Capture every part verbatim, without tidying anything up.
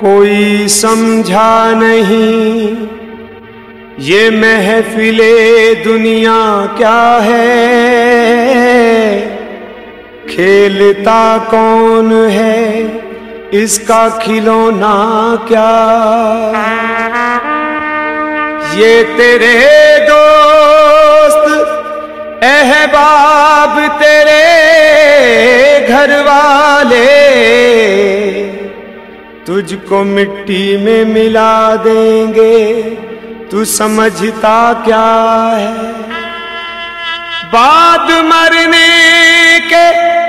कोई समझा नहीं ये महफिले दुनिया क्या है, खेलता कौन है इसका खिलौना क्या। ये तेरे दोस्त अहबाब तेरे घर वाले तुझको मिट्टी में मिला देंगे, तू समझता क्या है। बाद मरने के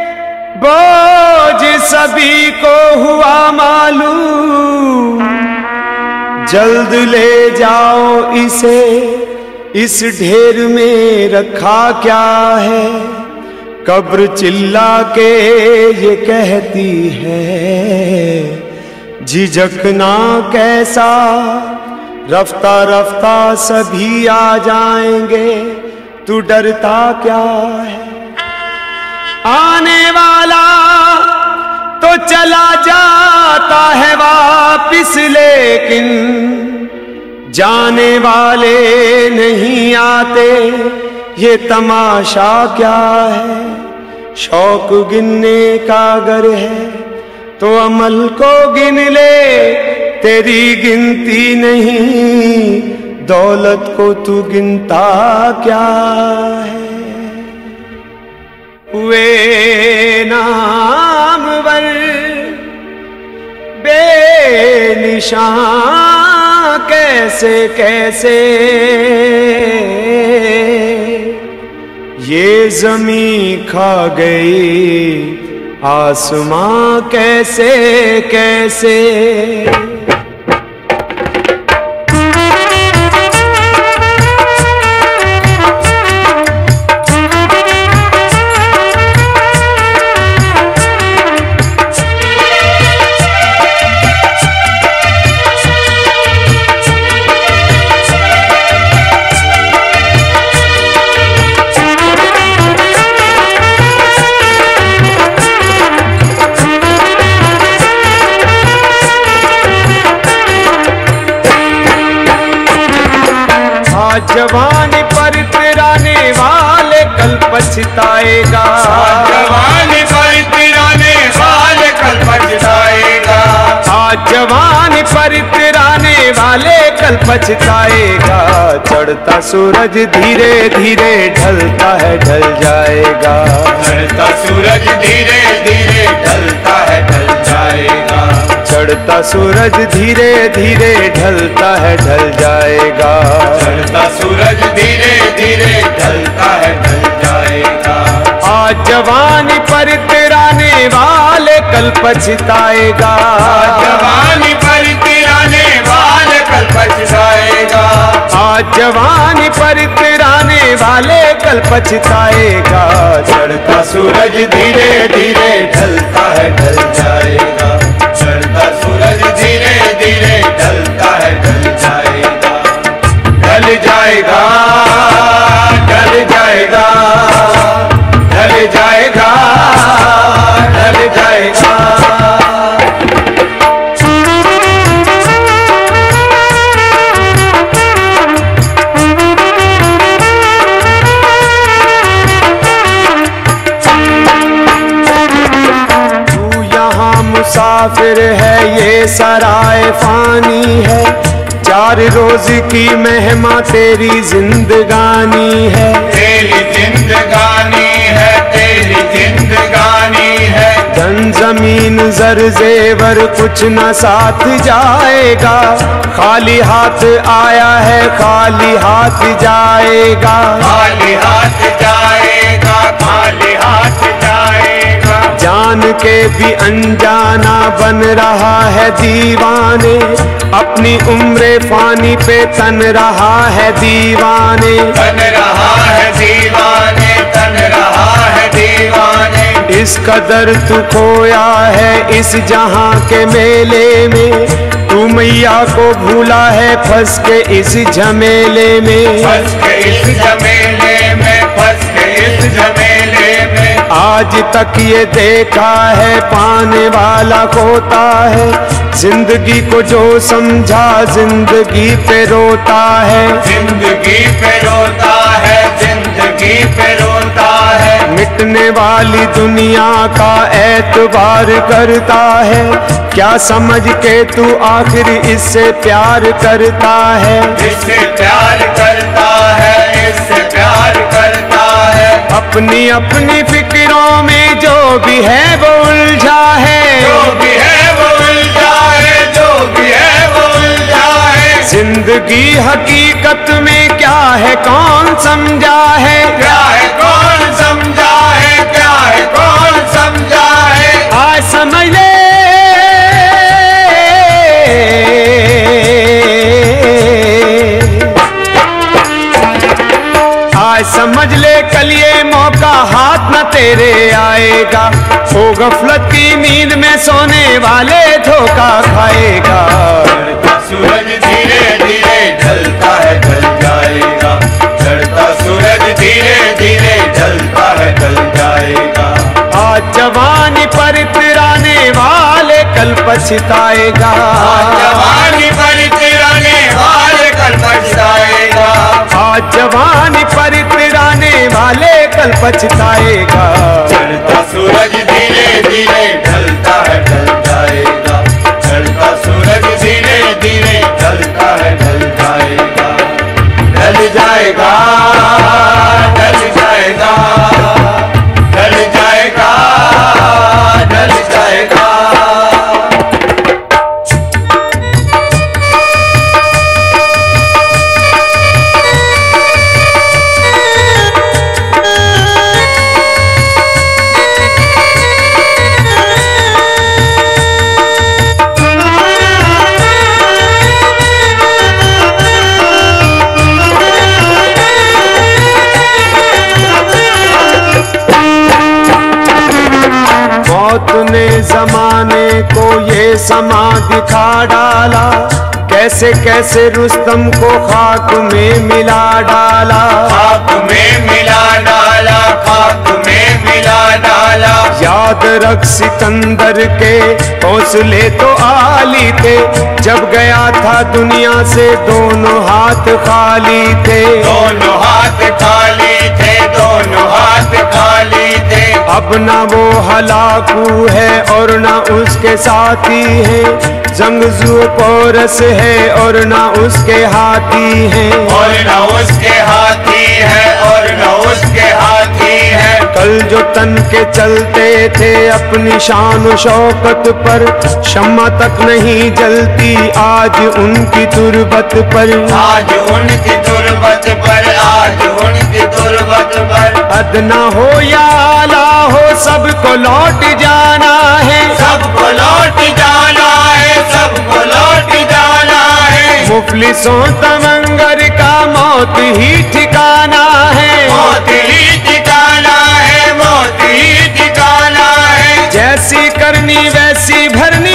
बोझ सभी को हुआ मालूम, जल्द ले जाओ इसे इस ढेर में रखा क्या है। कब्र चिल्ला के ये कहती है झिझकना कैसा, रफ्ता रफ्ता सभी आ जाएंगे, तू डरता क्या है। आने वाला तो चला जाता है वापिस, लेकिन जाने वाले नहीं आते, ये तमाशा क्या है। शौक गिनने का अगर है तो अमल को गिन ले, तेरी गिनती नहीं दौलत को तू गिनता क्या है। वे नामवर बेनिशान कैसे कैसे ये ज़मीं खा गई आसमां कैसे कैसे। जवानी पर तिराने वाले कल पछताएगा, जवानी पर तिराने वाले कल पछताएगा। आज जवानी पर तिराने वाले कल पछताएगा। चढ़ता सूरज धीरे धीरे ढलता है ढल जाएगा, चढ़ता सूरज धीरे धीरे ढलता है ढल जाएगा। चढ़ता सूरज धीरे धीरे ढलता है ढल जाएगा, चढ़ता सूरज धीरे धीरे ढलता है ढल जाएगा। आज जवानी पर तिराने वाले कल पछताएगा, जवानी पर तिराने वाले कल पछताएगा। आज जवानी पर तिराने वाले कल पछताएगा। चढ़ता सूरज धीरे धीरे ढलता है ढल जाएगा, चढ़ता सूरज धीरे धीरे ढलता है ढल जाएगा। ढल जाएगा ढल जाएगा ढल जाएगा ढल जाएगा। मुसाफिर है ये सराय फानी है, चार रोज की मेहमा तेरी जिंदगानी है। तेरी जिंदगानी है तेरी जिंदगानी है। धन जमीन जर जेवर कुछ न साथ जाएगा, खाली हाथ आया है खाली हाथ जाएगा। खाली हाथ जाएगा खाली हाथ जाएगा। जान के भी अनजाना बन रहा है दीवाने, अपनी उम्र फानी पे तन रहा है दीवाने। तन रहा है दीवाने तन रहा है दीवाने। इस कदर तू खोया है इस जहां के मेले में, तू मैया को भूला है फंस के इस झमेले में। फंस के इस झमेले में फंस के इस झमेले में। आज तक ये देखा है पाने वाला खोता है, जिंदगी को जो समझा जिंदगी पे रोता है। जिंदगी पे रोता है, जिंदगी पे रोता है। मिटने वाली दुनिया का एतबार करता है, क्या समझ के तू आखिर इससे प्यार करता है। इससे प्यार करता है, इससे प्यार करता है। अपनी अपनी फिक्रों में जो भी है वो उलझा है, जो भी है वो उलझा है, जो भी है वो उलझा है। जिंदगी हकीकत में क्या है कौन समझा है। क्या है कौन समझा है, क्या है कौन समझा है। आज समझ ले आज समझ ले कल ये मौका हाथ न तेरे आएगा, ओ गफलत की नींद में सोने वाले धोखा खाएगा। चढ़ता सूरज धीरे धीरे ढलता है ढल जाएगा, चढ़ता सूरज धीरे धीरे ढलता है ढल जाएगा। आज जवानी पर इतराने वाले कल पछताएगा, आज जवानी पर इतराने वाले कल पछताएगा। आज जवानी पर इतराने वाले कल पछताएगा। चढ़ता सूरज धीरे धीरे ढलता है ढल जाएगा, चढ़ता सूरज धीरे धीरे ढलता है ढल जाएगा। ढल जाएगा, ढल जाएगा, ढल जाएगा, ढल जाएगा। मौत ने जमाने को ये समा दिखा डाला, कैसे कैसे रुस्तम को खाक में मिला डाला। खाक में मिला डाला, खाक में मिला डाला। याद रख सिकंदर के हौसले तो आली थे, जब गया था दुनिया से दोनों हाथ खाली थे। दोनों हाथ खाली थे, दोनों हाथ खाली थे। अब ना वो हलाकू है और ना उसके साथी हैं, जंगजू पोरस है और ना उसके हाथी हैं। और न उसके हाथी है, और न उसके हाथी है। कल जो तन के चलते थे अपनी शान शौकत पर, शम्मा तक नहीं जलती आज उनकी तुरबत पर। आज उनकी तुरबत पर, आज उनकी तुरबत पर। अदना हो या आला हो सबको लौट जाना है, सबको लौट जाना है, सबको लौट जाना है। मुफलिसों तमंगर का मौत ही ठिकाना है, मौत ही ठिकाना है, मौत ही ठिकाना है। जैसी करनी वैसी भरनी,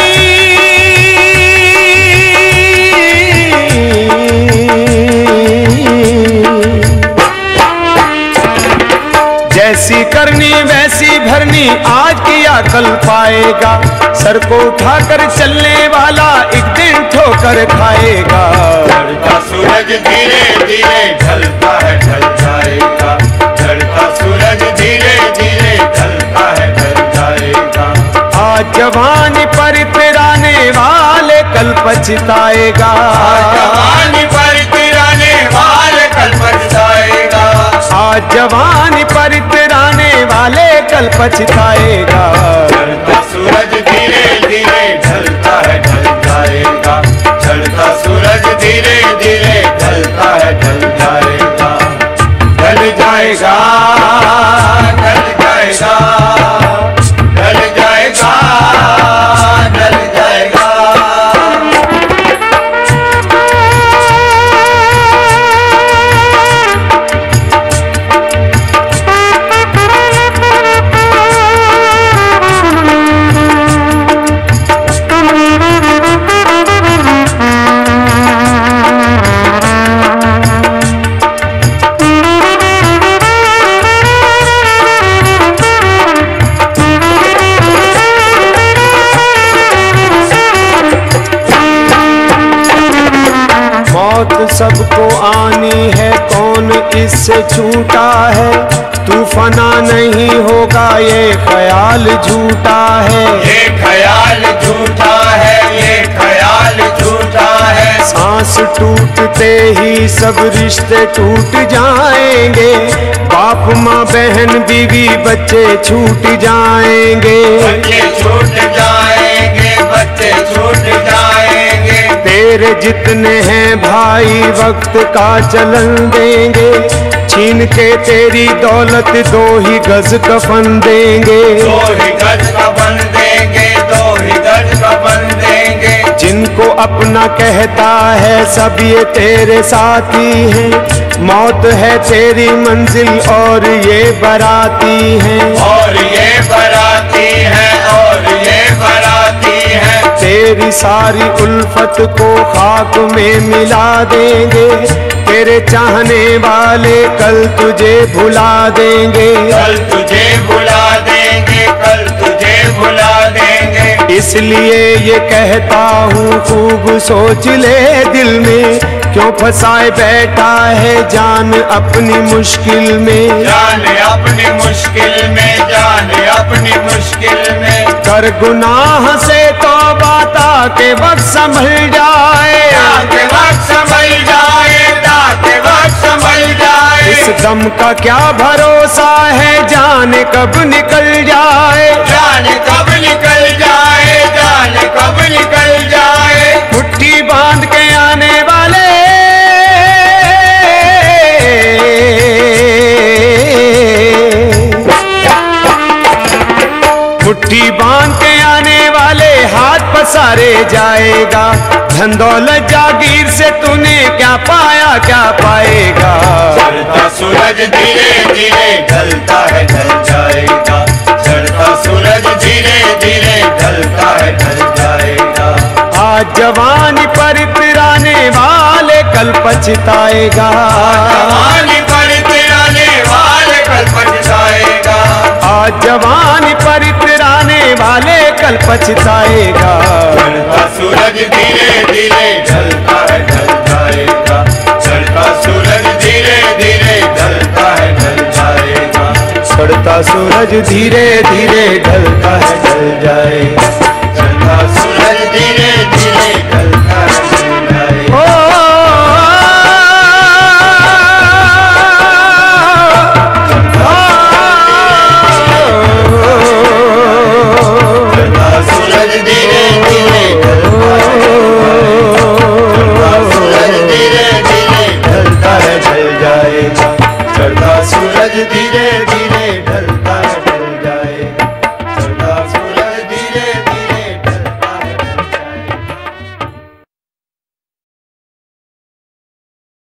जैसी करनी वैसी भरनी, आज किया कल पाएगा। सर को उठाकर चलने वाला एक दिन ठोकर खाएगा। चढ़ता सूरज धीरे धीरे ढलता है ढल जाएगा, चढ़ता सूरज धीरे धीरे ढलता है ढल जाएगा। आज जवानी पर इतराने वाले कल पछताएगा, आज जवानी पर इतराने वाले कल पछताएगा। आज जवानी पर इतराने वाले कल पछताएगा। चढ़ता सूरज धीरे धीरे ढलता है ढल जाएगा, चढ़ता सूरज धीरे धीरे ढलता है ढल जाएगा। ढल जाएगा, ढल जाएगा, ढल जाएगा, ढल जाएगा। सबको आनी है, कौन इससे छूटा है। तू फना नहीं होगा ये ख्याल झूठा है, ये ख्याल झूठा है, ये ख्याल झूठा है। सांस टूटते ही सब रिश्ते टूट जाएंगे, बाप माँ बहन बीवी बच्चे छूट जाएंगे, बच्चे छूट जाएंगे, बच्चे छूट जाएंगे। तेरे जितने हैं भाई वक्त का चलन देंगे, छीन के तेरी दौलत दो ही गज कफन देंगे, दो ही गज कफन देंगे, दो ही गज कफन देंगे। जिनको अपना कहता है सब ये तेरे साथी हैं, मौत है तेरी मंजिल और ये बराती हैं, और ये बराती है, और ये बराती है। तेरी सारी उल्फत को खाक में मिला देंगे, तेरे चाहने वाले कल तुझे भुला देंगे, कल तुझे भुला देंगे, कल तुझे भुला देंगे। इसलिए ये कहता हूँ खूब सोच ले दिल में, क्यों फंसाए बैठा है जान अपनी मुश्किल में, जान अपनी मुश्किल में, जान अपनी मुश्किल में। कर गुनाह से तौबा ताके वक्त संभल जाए, ताके वक्त संभल जाए, ताके वक्त संभल जाए। इस दम का क्या भरोसा है जाने कब निकल जाए, जाने कब निकल जाए, जाने कब निकल जाए। मुट्ठी बांध के आने वाले मुट्ठी बांध के आने वाले हाथ पसारे जाएगा, धन दौलत जागीर से तूने क्या पाया क्या पाएगा। चढ़ता सूरज धीरे धीरे ढलता है, ढल जाएगा। चढ़ता सूरज धीरे धीरे ढलता है, ढल जाएगा। आज जवानी पर इतराने वाले कल पछताएगा, जवानी पर इतराने वाले कल पछताएगा। आज जवानी पर इतराने वाले कल पछताएगा। चढ़ता सूरज धीरे धीरे ढलता है, ढल जाएगा। चढ़ता सूरज धीरे धीरे ढलता है, ढल जाएगा। चढ़ता सूरज धीरे धीरे ढलता है, ढल जाएगा। चढ़ता सूरज धीरे धीरे ढलता है, ढल जाएगा। ओ चढ़ता सूरज धीरे धीरे ढलता है, सूरज धीरे धीरे ढलता है, ढल जाएगा। चढ़ता सूरज धीरे धीरे ढलता